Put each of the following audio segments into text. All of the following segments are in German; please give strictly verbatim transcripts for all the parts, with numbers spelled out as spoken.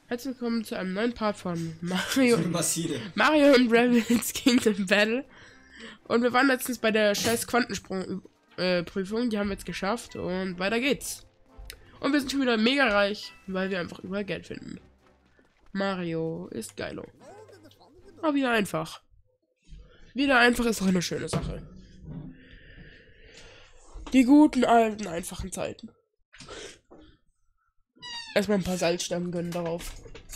Herzlich willkommen zu einem neuen Part von Mario, Mario und Rabbids Kingdom Battle. Und wir waren letztens bei der scheiß Quantensprung-Prüfung, die haben wir jetzt geschafft und weiter geht's. Und wir sind schon wieder mega reich, weil wir einfach überall Geld finden. Mario ist geilo. Aber wieder einfach. Wieder einfach ist doch eine schöne Sache. Die guten, alten, einfachen Zeiten. Erstmal ein paar Salzstangen gönnen darauf.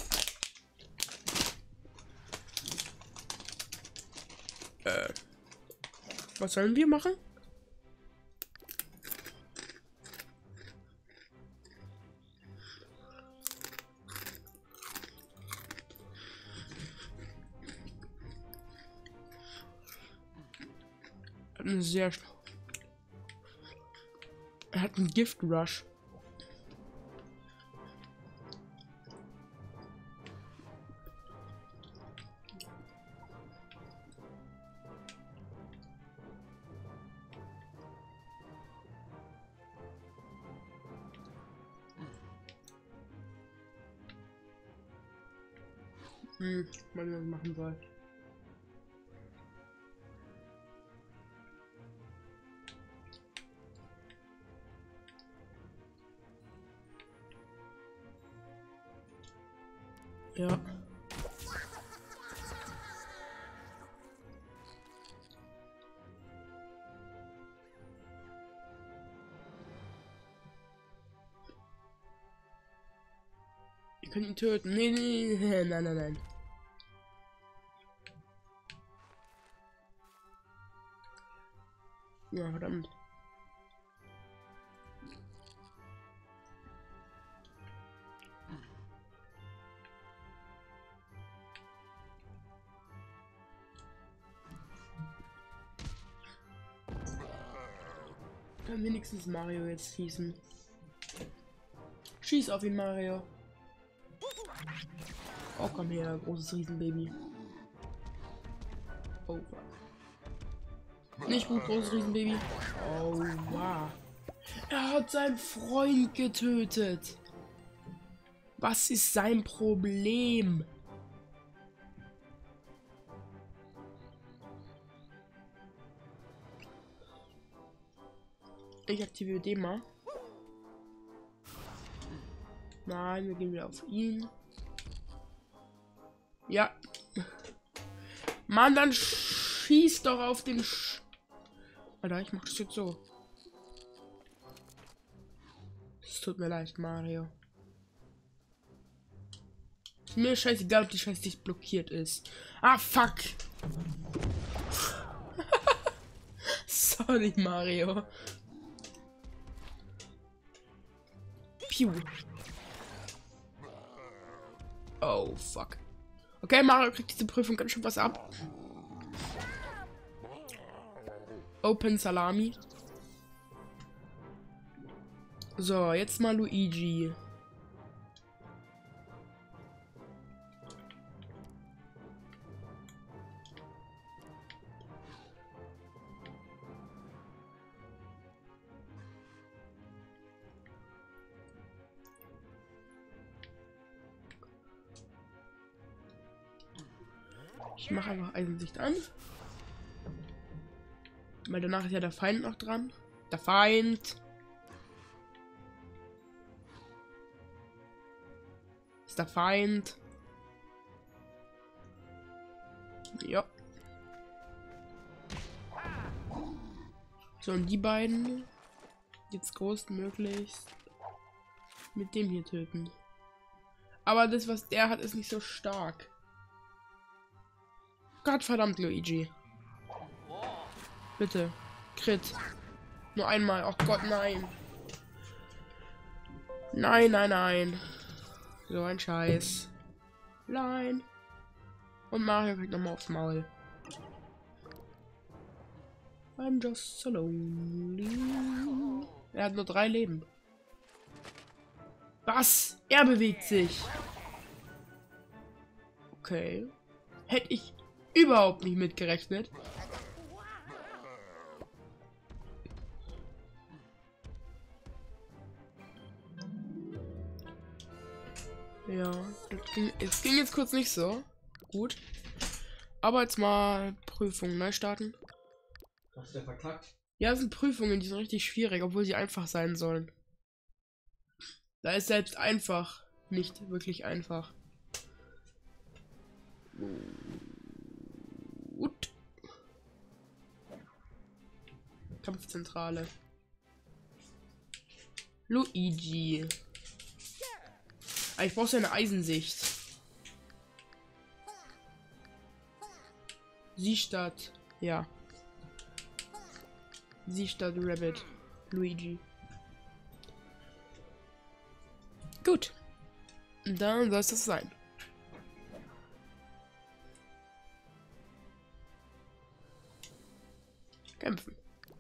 Äh. Was sollen wir machen? Eine sehr schlau. Er hat einen Gift Rush. Hm, mal was machen soll. Ja. Ihr könnt ihn töten. Nee, nee, nee, nein, nein, nein. Ja, verdammt. Kann wenigstens Mario jetzt schießen. Schieß auf ihn, Mario. Oh, komm her, großes Riesenbaby. Oh, fuck. Nicht gut, großes Riesenbaby. Oh, wow. Er hat seinen Freund getötet. Was ist sein Problem? Ich aktiviere den mal. Nein, wir gehen wieder auf ihn. Ja. Mann, dann schieß doch auf den Sch Alter, ich mach das jetzt so. Es tut mir leid, Mario. Ist mir scheißegal, ob die Scheiße nicht blockiert ist. Ah, fuck. Sorry, Mario. Piu. Oh, fuck. Okay, Mario kriegt diese Prüfung ganz schön was ab. Open Salami. So, jetzt mal Luigi. Ich mache einfach Eisensicht an. Weil danach ist ja der Feind noch dran. Der Feind. Ist der Feind. Ja. So, und die beiden jetzt größtmöglichst mit dem hier töten. Aber das, was der hat, ist nicht so stark. Gottverdammt, Luigi. Bitte. Crit. Nur einmal. Oh Gott, nein. Nein, nein, nein. So ein Scheiß. Nein. Und Mario kriegt nochmal aufs Maul. I'm just so lonely. Er hat nur drei Leben. Was? Er bewegt sich. Okay. Hätte ich überhaupt nicht mitgerechnet. Ja, das ging, es ging jetzt kurz nicht so gut. Aber jetzt mal Prüfungen neu starten. Hast du der verkackt? Ja, das sind Prüfungen, die sind richtig schwierig, obwohl sie einfach sein sollen. Da ist selbst einfach nicht wirklich einfach. Gut. Kampfzentrale. Luigi. Ah, ich brauche so eine Eisensicht. Sie-Stadt. Ja. Sie-Stadt Rabbit. Luigi. Gut. Dann soll es das sein. Kämpfen.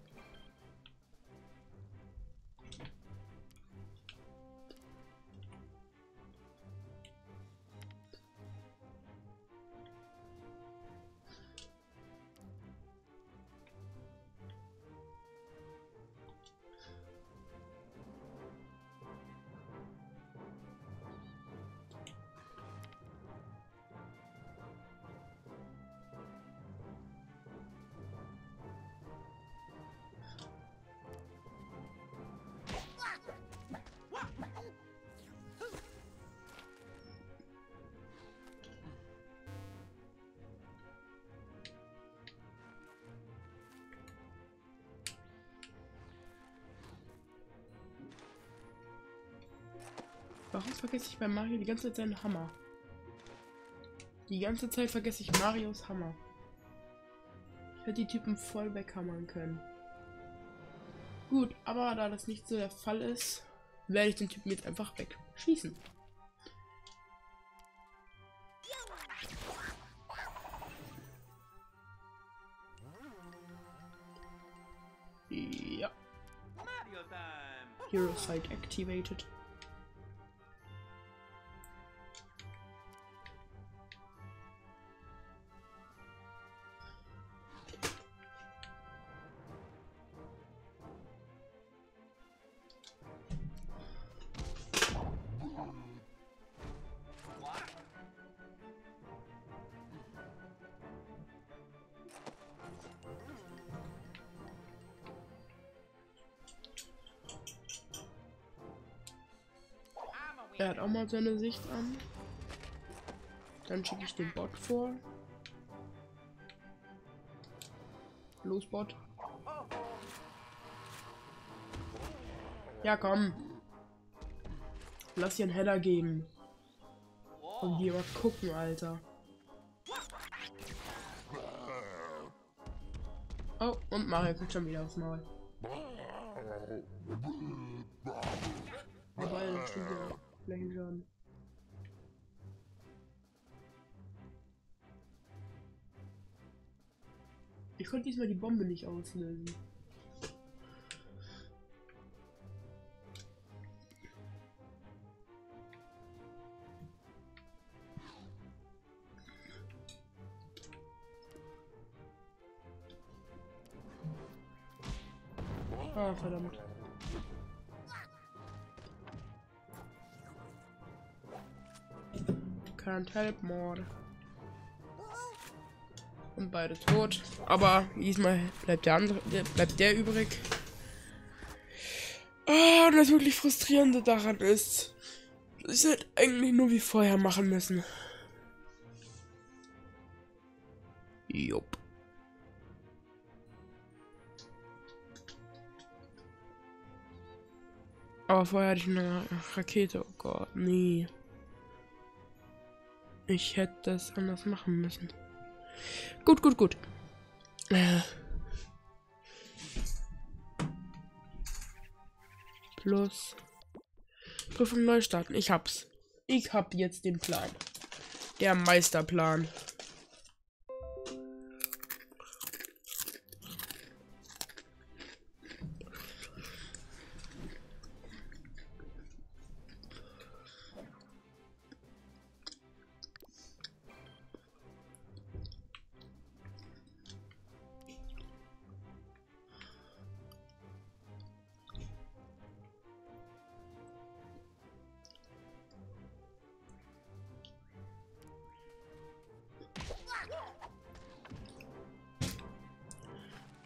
Warum vergesse ich bei Mario die ganze Zeit seinen Hammer? Die ganze Zeit vergesse ich Marios Hammer. Ich hätte die Typen voll weghammern können. Gut, aber da das nicht so der Fall ist, werde ich den Typen jetzt einfach wegschießen. Ja. Hero Sight activated. Er hat auch mal seine Sicht an. Dann schicke ich den Bot vor. Los, Bot. Ja, komm. Lass hier einen Header geben. Und die mal gucken, Alter. Oh, und Mario kriegt schon wieder aufs Maul. Aber das ist ja Flächenschaden. Ich konnte diesmal die Bombe nicht auslösen. Ah, verdammt. Can't help more. Und beide tot. Aber diesmal bleibt der andere, der, bleibt der übrig. Ah, und das wirklich Frustrierende daran ist, dass ich halt eigentlich nur wie vorher machen müssen. Jupp. Aber vorher hatte ich eine Rakete. Oh Gott, nee. Ich hätte das anders machen müssen. Gut, gut, gut. Äh. Plus. Prüfung neu starten. Ich hab's. Ich hab jetzt den Plan. Der Meisterplan.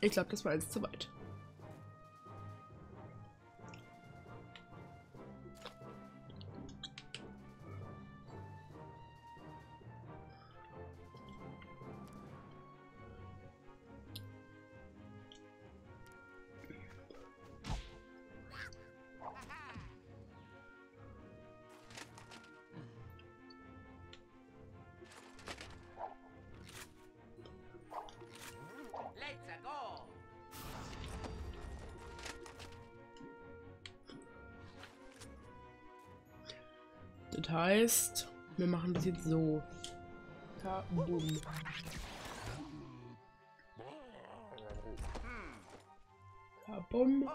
Ich glaube, das war eins zu weit. Das heißt, wir machen das jetzt so. Kabum. Kabum.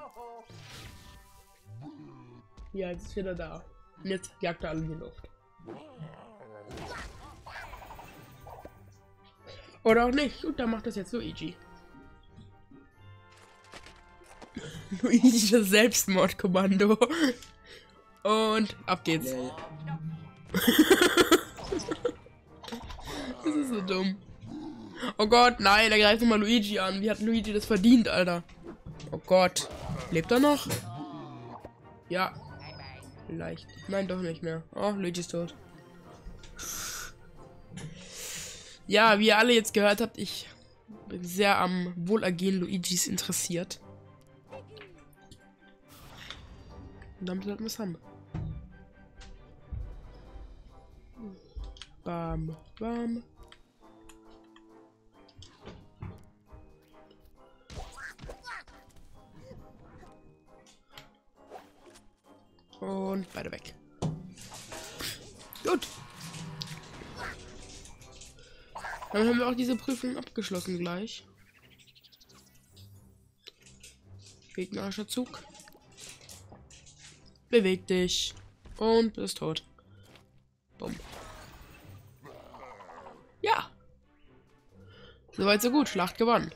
Ja, jetzt ist wieder da. Und jetzt jagt er alle in die Luft. Oder auch nicht. Und dann macht das jetzt Luigi. Luigi das Selbstmordkommando. Und ab geht's. Das ist so dumm. Oh Gott, nein, er greift nochmal Luigi an. Wie hat Luigi das verdient, Alter? Oh Gott. Lebt er noch? Ja. Vielleicht. Nein, doch nicht mehr. Oh, Luigi ist tot. Ja, wie ihr alle jetzt gehört habt, ich bin sehr am Wohlergehen Luigis interessiert. Und damit sollten wir es haben. Bam, bam. Und beide weg. Gut. Dann haben wir auch diese Prüfung abgeschlossen gleich. Gegnerischer Zug. Beweg dich. Und bist tot. Bumm. Ja. Soweit so gut. Schlacht gewonnen.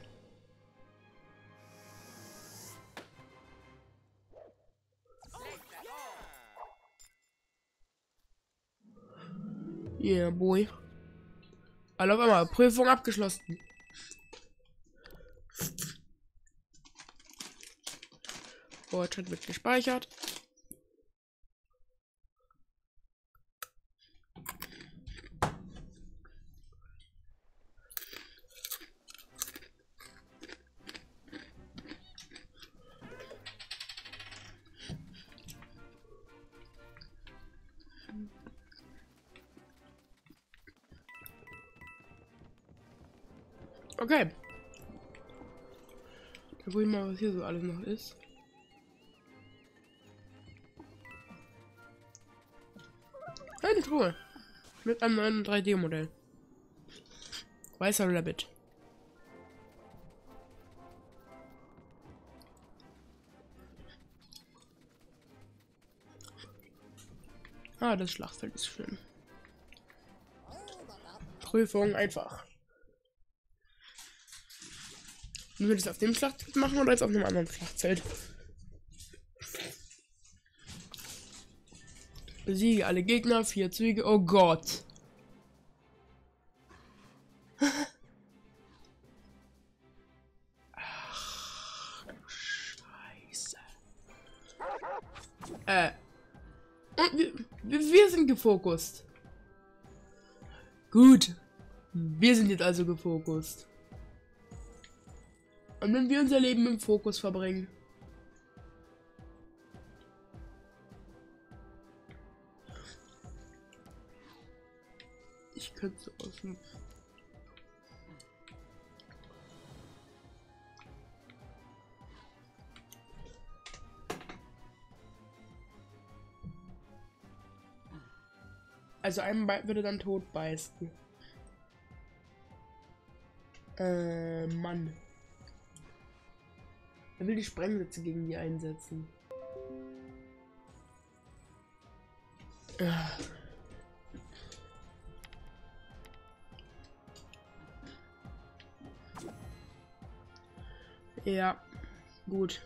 Yeah, boy. Alle auf einmal. Prüfung abgeschlossen. Fortschritt wird gespeichert. Okay. Da guck ich mal, was hier so alles noch ist. Eine Truhe. Mit einem neuen drei D Modell. Weißer Rabbit. Ah, das Schlachtfeld ist schön. Prüfung einfach. Wollen wir das auf dem Schlachtfeld machen oder jetzt auf einem anderen Schlachtfeld? Besiege alle Gegner, vier Züge. Oh Gott. Ach, du Scheiße. Äh. Und wir, wir, wir sind gefokust. Gut. Wir sind jetzt also gefokust. Und wenn wir unser Leben im Fokus verbringen. Ich könnte so außen. Also einen würde dann tot beißen. Äh, Mann. Er will die Sprengsätze gegen die einsetzen. Ah. Ja, gut.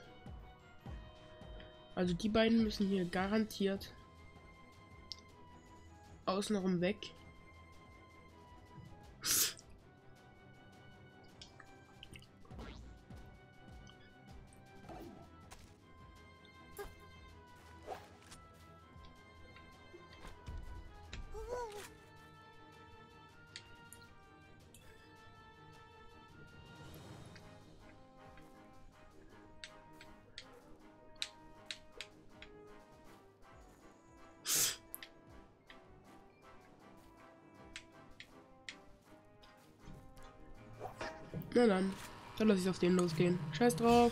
Also die beiden müssen hier garantiert außenrum weg. Na dann. Dann lass ich auf den losgehen. Scheiß drauf.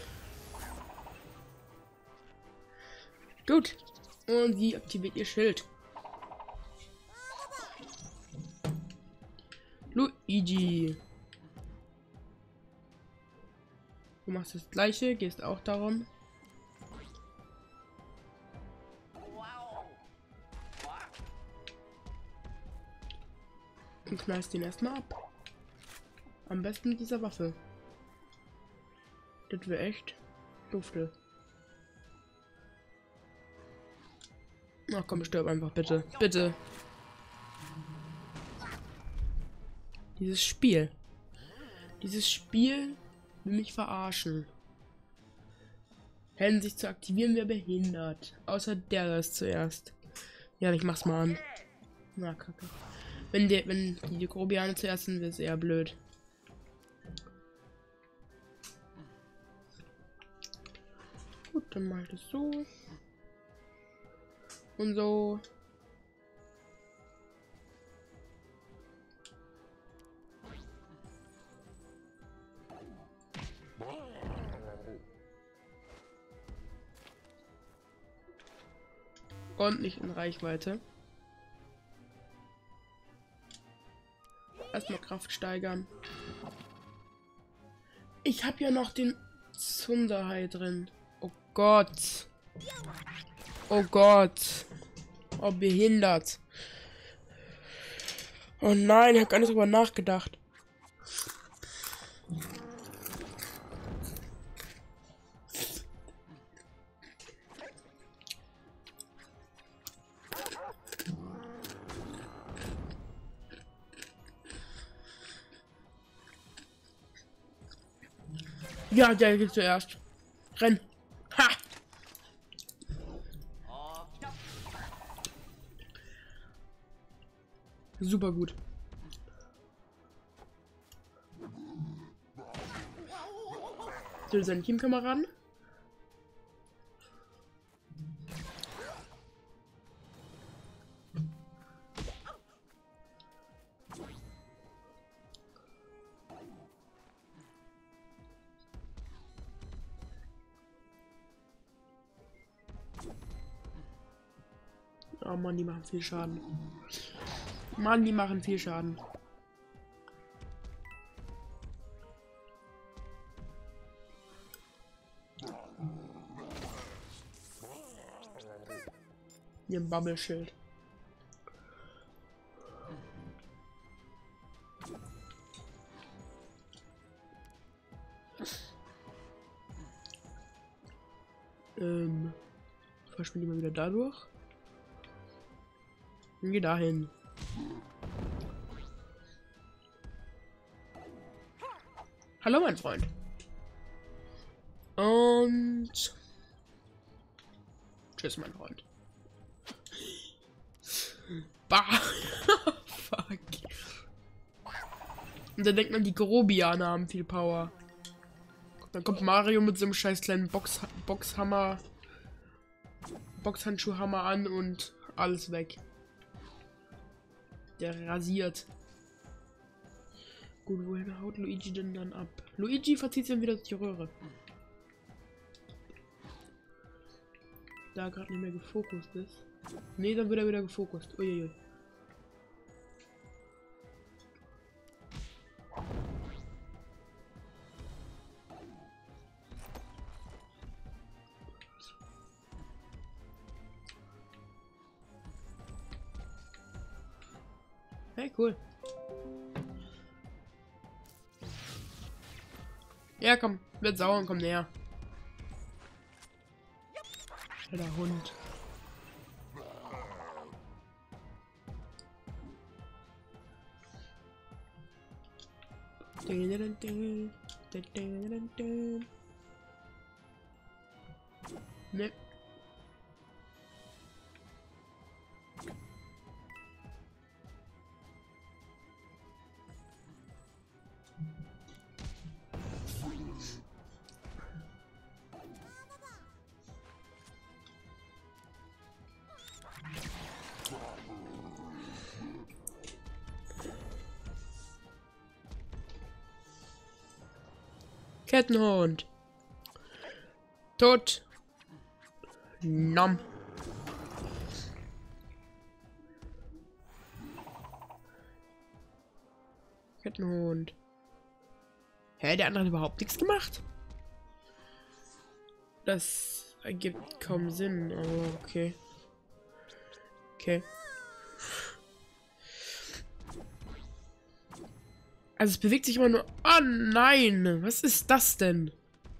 Gut. Und wie aktiviert ihr Schild? Luigi. Du machst das gleiche, gehst auch darum. Und knallst den erstmal ab. Am besten mit dieser Waffe. Das wäre echt dufte. Ach komm, stirb einfach, bitte. Bitte. Dieses Spiel. Dieses Spiel will mich verarschen. Helden sich zu aktivieren, wäre behindert. Außer der da ist zuerst. Ja, ich mach's mal an. Na, kacke. Wenn, der, wenn die Grobiane zuerst sind, wird es eher blöd. Gut, dann mach ich das so. Und so. Und nicht in Reichweite. Erstmal Kraft steigern. Ich habe ja noch den Zunderhai drin. Oh Gott. Oh Gott. Oh, behindert. Oh nein, ich habe gar nicht drüber nachgedacht. Ja, der geht zuerst. Renn. Ha! Super gut. So, seinen Teamkameraden. Oh Mann, die machen viel Schaden. Mann, die machen viel Schaden. Hier ein Bubble-Schild. Ähm, verschwinde ich mal wieder dadurch. Und geh dahin. Hallo, mein Freund. Und tschüss, mein Freund. Bah. Fuck. Und dann denkt man, die Grobiane haben viel Power. Dann kommt Mario mit so einem scheiß kleinen Box Boxhammer, Boxhandschuhhammer an und alles weg. Der rasiert. Gut, wohin haut Luigi denn dann ab? Luigi verzieht sich dann wieder durch die Röhre. Da gerade nicht mehr gefokust ist. Ne, dann wird er wieder gefokust. Uiuiui. Hey, cool. Ja, komm, wird sauer und komm näher. Der Hund. Ne. Kettenhund. Tot. Nom. Kettenhund. Hä, der andere hat überhaupt nichts gemacht? Das ergibt kaum Sinn, aber okay. Okay. Also es bewegt sich immer nur... Oh nein! Was ist das denn?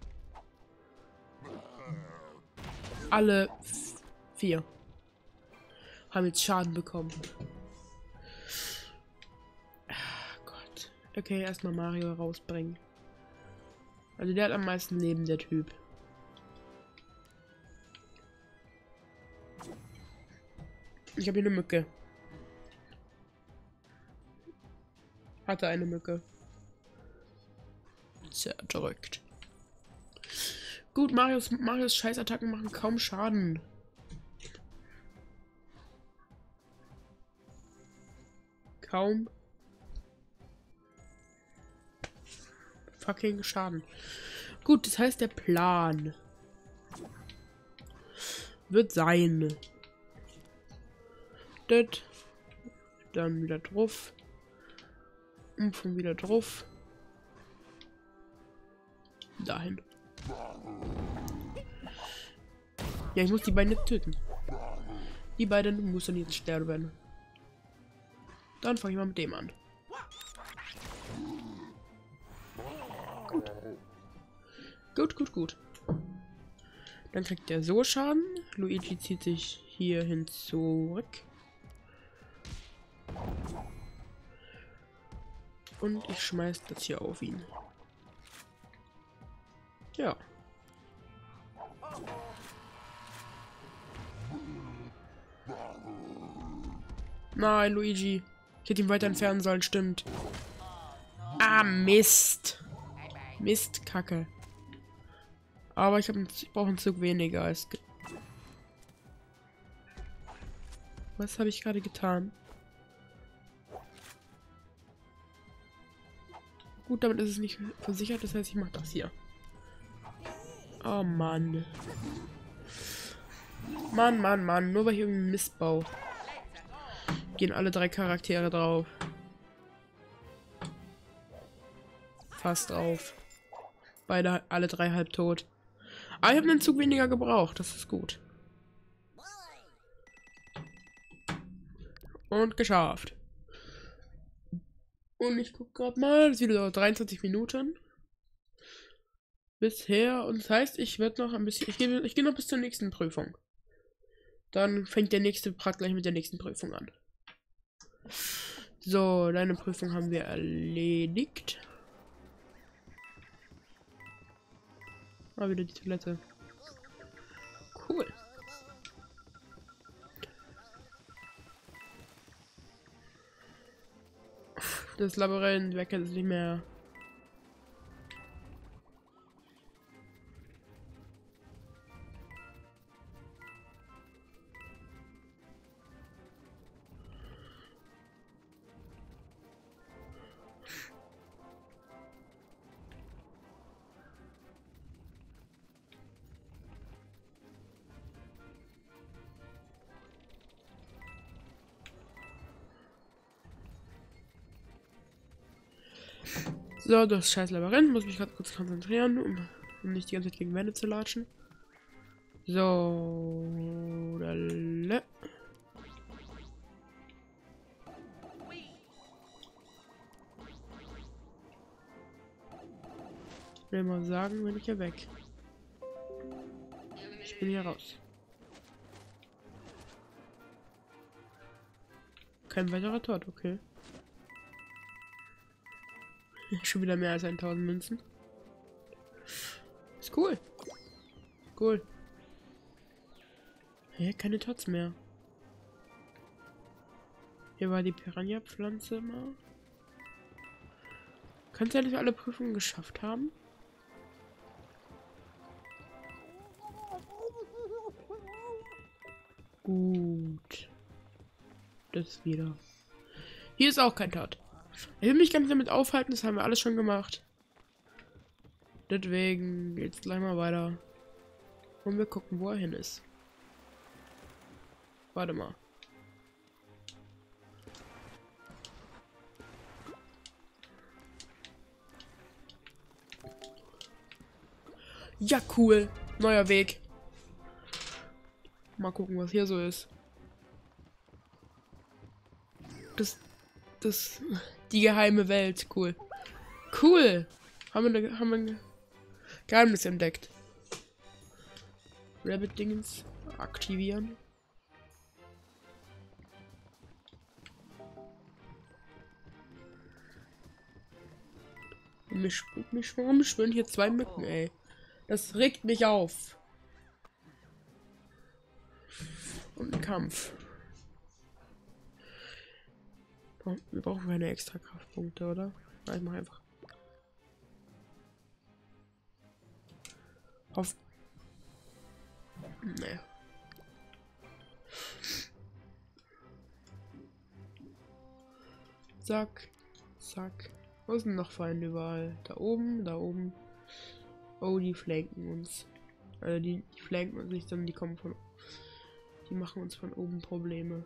Alle vier haben jetzt Schaden bekommen. Ach Gott. Okay, erstmal Mario rausbringen. Also der hat am meisten Leben, der Typ. Ich habe hier eine Mücke. Hatte eine Mücke. Zerdrückt. Gut, Marios, Marios Scheißattacken machen kaum Schaden. Kaum fucking Schaden. Gut, das heißt, der Plan wird sein. Das. Dann wieder drauf. Umfang wieder drauf. Dahin. Ja, ich muss die beiden jetzt töten. Die beiden müssen jetzt sterben. Dann fange ich mal mit dem an. Gut. Gut, gut, gut. Dann kriegt der so Schaden. Luigi zieht sich hierhin zurück. Und ich schmeiß das hier auf ihn. Ja. Nein, Luigi. Ich hätte ihn weiter entfernen sollen, stimmt. Ah, Mist. Mist, Kacke. Aber ich, ich brauche einen Zug weniger als... Was habe ich gerade getan? Gut, damit ist es nicht versichert, das heißt, ich mache das hier. Oh Mann. Mann, Mann, Mann. Nur weil ich irgendeinen Mist baue. Gehen alle drei Charaktere drauf. Fast drauf. Beide, alle drei halb tot. Aber ich habe einen Zug weniger gebraucht, das ist gut. Und geschafft. Und ich gucke gerade mal, das Video dauert dreiundzwanzig Minuten. Bisher, und das heißt, ich werde noch ein bisschen, ich gehe ich geh noch bis zur nächsten Prüfung. Dann fängt der nächste Part gleich mit der nächsten Prüfung an. So, deine Prüfung haben wir erledigt. Ah, wieder die Toilette. Cool. Das Labyrinth, wer kennt es nicht mehr? So, das scheiß Labyrinth. Muss mich gerade kurz konzentrieren, um, um nicht die ganze Zeit gegen Wände zu latschen. So. Lale. Ich will mal sagen, bin ich hier weg. Ich bin hier raus. Kein weiterer Tod, okay. Schon wieder mehr als tausend Münzen. Ist cool. Cool. Hä, keine Tots mehr. Hier war die Piranha-Pflanze mal. Kannst du ja nicht alle Prüfungen geschafft haben? Gut. Das wieder. Hier ist auch kein Tod. Ich will mich gar nicht damit aufhalten, das haben wir alles schon gemacht. Deswegen geht's gleich mal weiter. Und wir gucken, wo er hin ist. Warte mal. Ja, cool. Neuer Weg. Mal gucken, was hier so ist. Das, das, die geheime Welt. Cool. Cool. Haben wir, ne, haben wir ein Geheimnis entdeckt. Rabbit-Dingens aktivieren. Mich, mich, warum schwören hier zwei Mücken, ey? Das regt mich auf. Und ein Kampf. Wir brauchen keine extra Kraftpunkte, oder? Nein, ich mach einfach. Hoff. Nee. Zack. Zack. Wo sind noch Feinde überall? Da oben, da oben. Oh, die flanken uns. Also die, die flanken uns nicht, sondern die kommen von. Die machen uns von oben Probleme.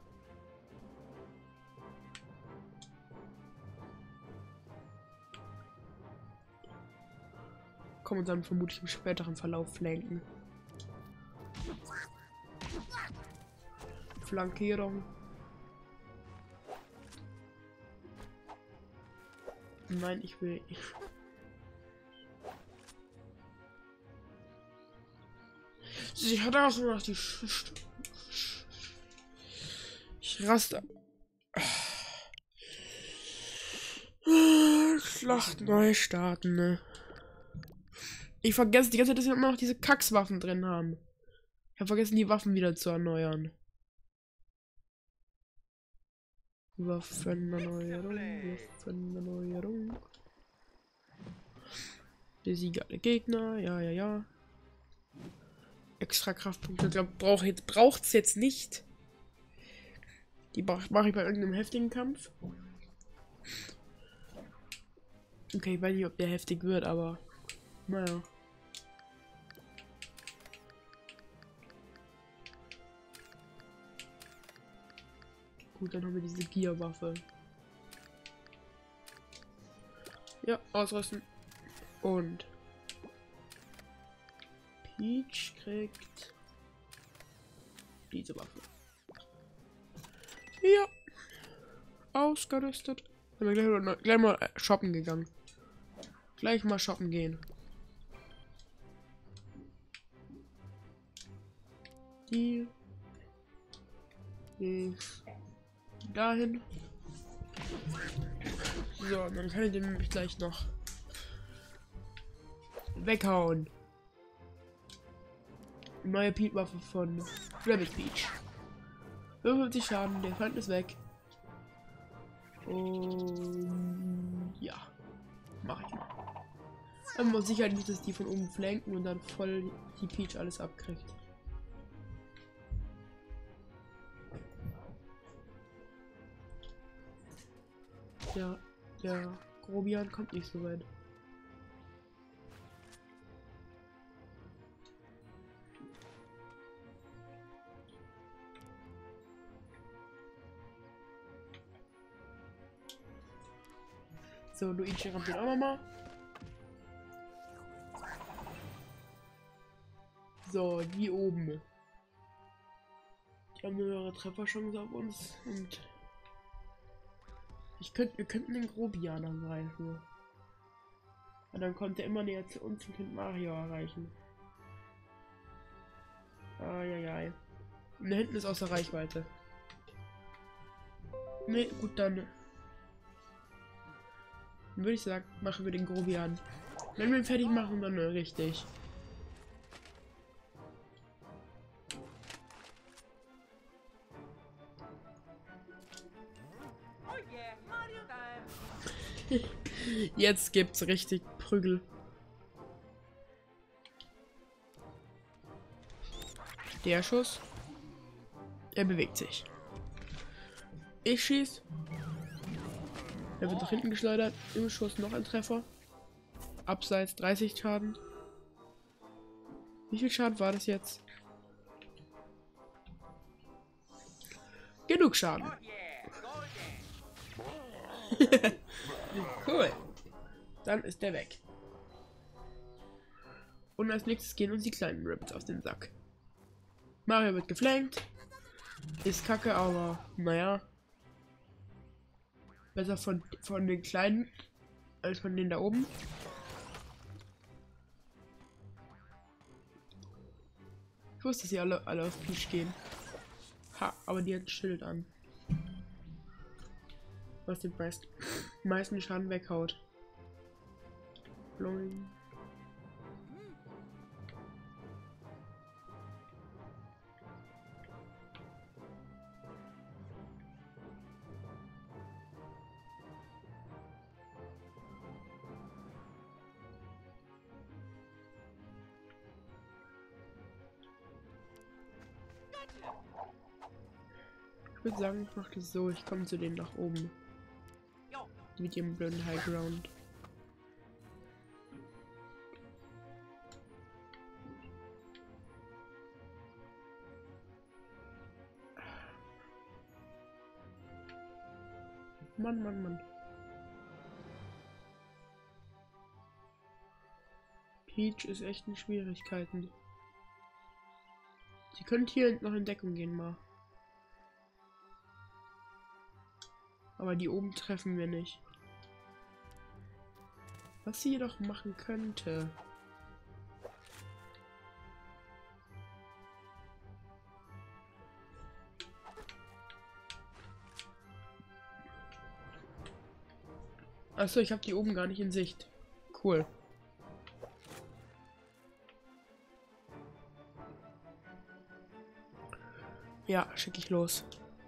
Kommen uns dann vermutlich im späteren Verlauf flanken. Flankierung. Nein, ich will. Ich hatte auch noch die. Sch Sch ich raste. Schlacht neu starten, ne? Ich vergesse die ganze Zeit, dass wir immer noch diese Kackswaffen drin haben. Ich habe vergessen, die Waffen wieder zu erneuern. Waffenerneuerung, Waffenerneuerung. Besiege alle Gegner, ja, ja, ja. Extra Kraftpunkte, ich glaube, braucht jetzt, braucht's jetzt nicht. Die mache ich bei irgendeinem heftigen Kampf. Okay, ich weiß nicht, ob der heftig wird, aber naja. Gut, dann haben wir diese Gear-Waffe. Ja, ausrüsten. Und Peach kriegt diese Waffe. Ja. Ausgerüstet. Sind wir gleich mal, gleich mal shoppen gegangen. Gleich mal shoppen gehen. Die. Die. Dahin. So, dann kann ich den nämlich gleich noch weghauen. Neue Pete-Waffe von Rabbit Beach. fünfundfünfzig Schaden, der Feind ist weg. Und ja, mache ich mal. Aber man sicher nicht, dass die von oben flanken und dann voll die Peach alles abkriegt. Ja, der Grobian kommt nicht so weit. So, Luigi rammt den auch nochmal. So, die oben. Die haben eine höhere Trefferchance auf uns und ich könnte, wir könnten den Grobian angreifen. Und dann kommt er immer näher zu uns und könnte Mario erreichen. Eieiei. Und da hinten ist außer Reichweite. Ne, gut, dann würde ich sagen, machen wir den Grobian. Wenn wir ihn fertig machen, dann richtig. Jetzt gibt's richtig Prügel. Der Schuss. Er bewegt sich. Ich schieß. Er wird nach hinten geschleudert. Im Schuss noch ein Treffer. Abseits dreißig Schaden. Wie viel Schaden war das jetzt? Genug Schaden. Cool. Dann ist der weg. Und als nächstes gehen uns die kleinen Rabbits auf den Sack. Mario wird geflankt. Ist kacke, aber naja. Besser von, von den kleinen als von denen da oben. Ich wusste, dass sie alle, alle auf Peach gehen. Ha, aber die hat ein Schild an. Was den meisten, meisten Schaden weghaut. Blowing. Ich würde sagen, ich mache das so, ich komme zu denen nach oben. Mit ihrem blöden High Ground. Mann, Mann, Mann. Peach ist echt in Schwierigkeiten. Sie könnt hier noch in Deckung gehen, mal. Aber die oben treffen wir nicht. Was sie jedoch machen könnte. Achso, ich habe die oben gar nicht in Sicht. Cool. Ja, schicke ich los.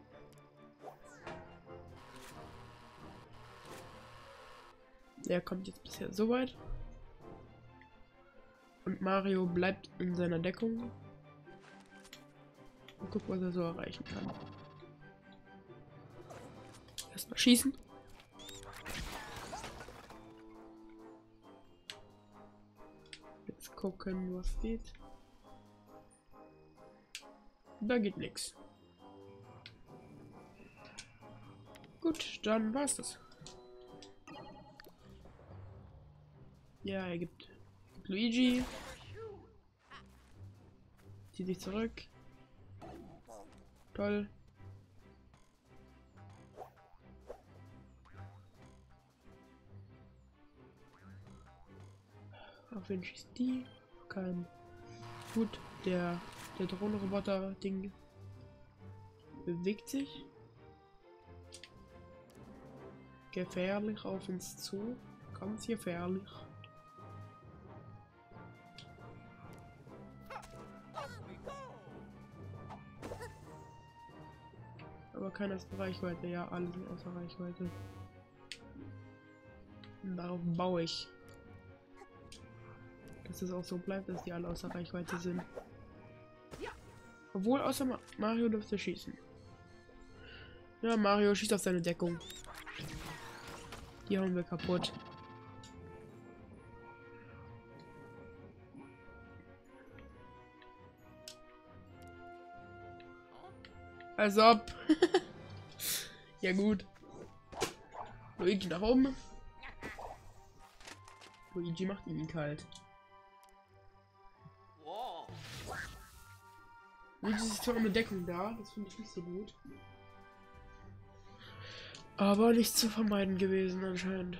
Der kommt jetzt bisher so weit. Und Mario bleibt in seiner Deckung. Und guckt, was er so erreichen kann. Erstmal schießen. Jetzt gucken, was geht. Da geht nichts. Gut, dann war's das. Ja, er gibt Luigi. Zieht sich zurück. Toll. Auf wen schießt die? Kein. Gut, der, der Drohnenroboter-Ding bewegt sich. Gefährlich auf uns zu. Ganz gefährlich. Aber keiner ist in Reichweite. Ja, alle sind außer Reichweite. Und darauf baue ich. Dass es auch so bleibt, dass die alle außer Reichweite sind. Obwohl, außer Ma Mario dürfte schießen. Ja, Mario schießt auf seine Deckung. Die hauen wir kaputt. Als ob. Ja gut. Luigi nach oben. Luigi macht ihn kalt. Luigi ist zwar eine Deckung da, das finde ich nicht so gut. Aber nicht zu vermeiden gewesen anscheinend.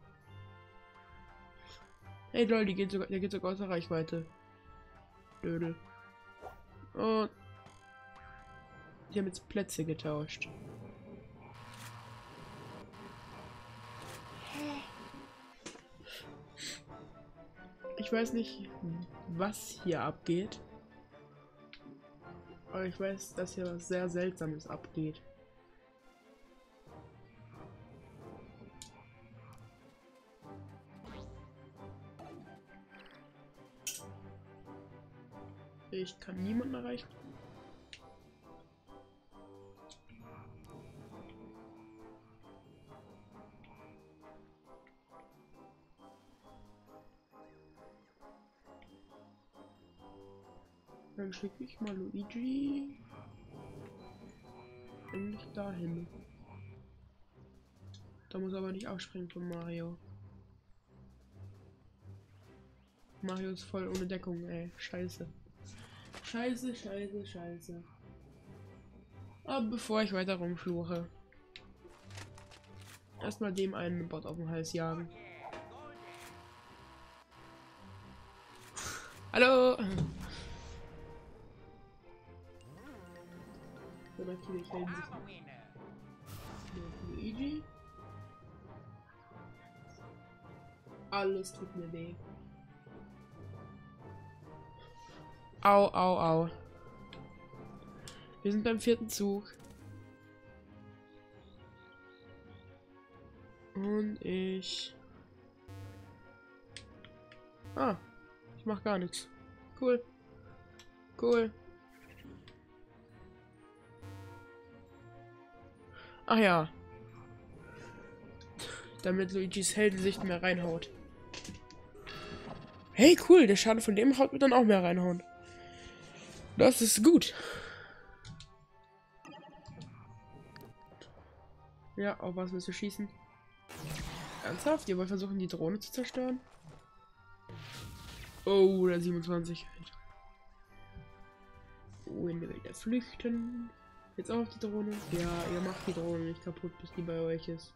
Hey lol, die geht sogar, der geht sogar außer Reichweite. Dödel. Und die haben jetzt Plätze getauscht. Ich weiß nicht, was hier abgeht. Aber ich weiß, dass hier was sehr Seltsames abgeht. Ich kann niemanden erreichen. Dann schicke ich mal Luigi eigentlich dahin. Da muss aber nicht aufspringen von Mario. Mario ist voll ohne Deckung, ey. Scheiße. Scheiße, scheiße, scheiße. Aber bevor ich weiter rumfluche, erstmal dem einen Bot auf den Hals jagen. Hallo! Dann aktiviere ich Heldensicht. Luigi. Alles tut mir weh. Au, au, au. Wir sind beim vierten Zug. Und ich... Ah, ich mach gar nichts. Cool. Cool. Ach ja. Damit Luigis Heldensicht mehr reinhaut. Hey, cool, der Schaden von dem haut mir dann auch mehr reinhauen. Das ist gut. Ja, auf was willst du schießen? Ernsthaft? Ihr wollt versuchen, die Drohne zu zerstören? Oh, der siebenundzwanzig. Oh, in der Welt der Flüchten. Jetzt auch auf die Drohne. Ja, ihr macht die Drohne nicht kaputt, bis die bei euch ist.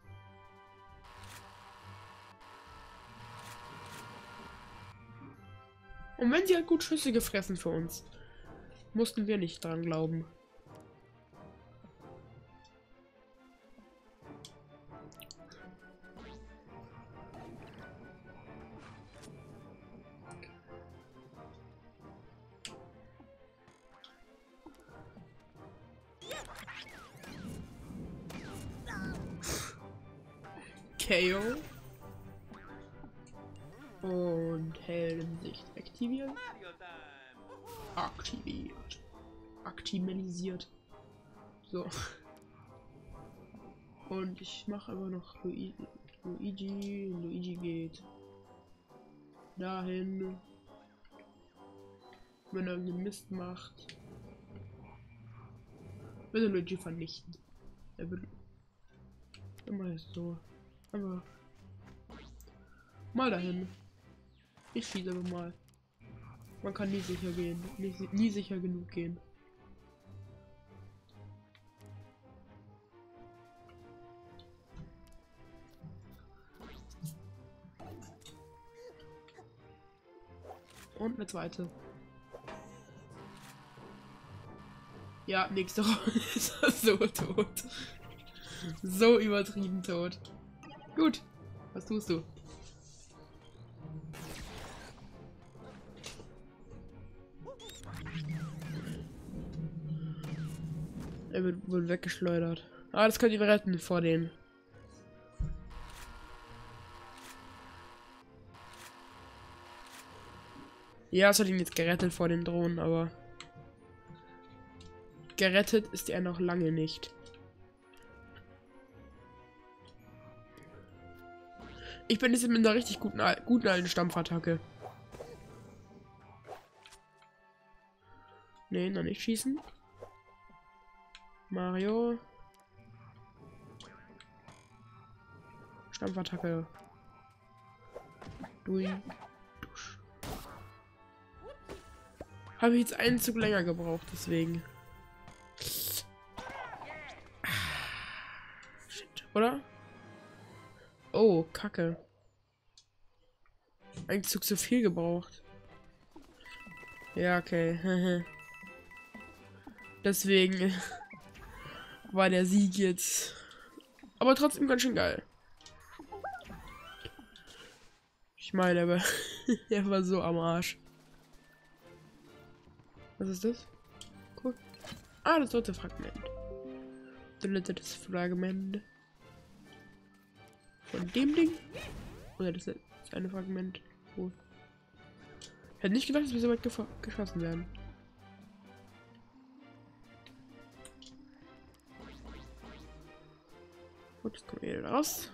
Und wenn sie halt gut Schüsse gefressen für uns, mussten wir nicht dran glauben. K O. Und Heldensicht aktivieren. Aktiviert. Aktimalisiert. So. Und ich mache aber noch Luigi. Luigi. Luigi geht dahin. Wenn er irgendeinen Mist macht. Will er Luigi vernichten. Er will immer so. Aber mal dahin. Ich schieße aber mal. Man kann nie sicher gehen. Nie, nie sicher genug gehen. Und eine zweite. Ja, nächste Runde ist er so tot. So übertrieben tot. Gut. Was tust du? Er wird wohl weggeschleudert. Ah, das könnt ihr retten vor denen. Ja, es hat ihn jetzt gerettet vor den Drohnen, aber gerettet ist er noch lange nicht. Ich bin jetzt mit einer richtig guten, guten alten Stampfattacke. Nee, noch nicht schießen. Mario. Stampfattacke. Dui. Dusch. Habe ich jetzt einen Zug länger gebraucht, deswegen. Shit, oder? Oh, Kacke. Ein Zug zu viel gebraucht. Ja, okay. Deswegen war der Sieg jetzt. Aber trotzdem ganz schön geil. Ich meine, aber er war so am Arsch. Was ist das? Cool. Ah, das dritte Fragment. Drittes Fragment. Von dem Ding? Oder das ist eine Fragment. Cool. Hätte nicht gedacht, dass wir so weit geschossen werden. Gut, jetzt kommen wir wieder raus.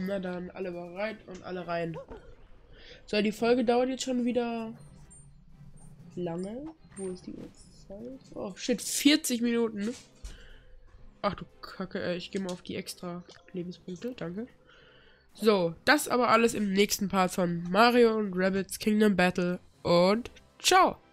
Na dann, alle bereit und alle rein. So, die Folge dauert jetzt schon wieder lange. Wo ist die Uhrzeit? Oh, shit, vierzig Minuten. Ach du Kacke, ey, ich gehe mal auf die extra Lebenspunkte, danke. So, das aber alles im nächsten Part von Mario und Rabbids Kingdom Battle und ciao!